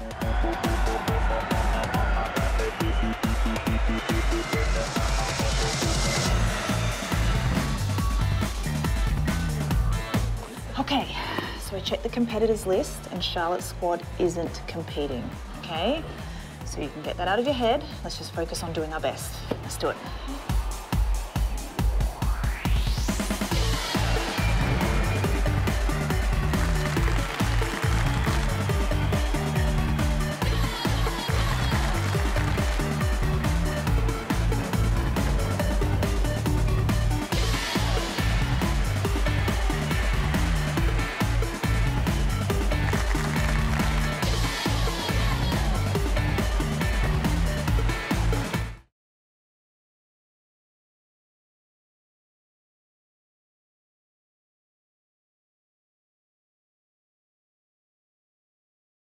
Okay, so we checked the competitors list and Charlotte's squad isn't competing, okay? So you can get that out of your head. Let's just focus on doing our best. Let's do it.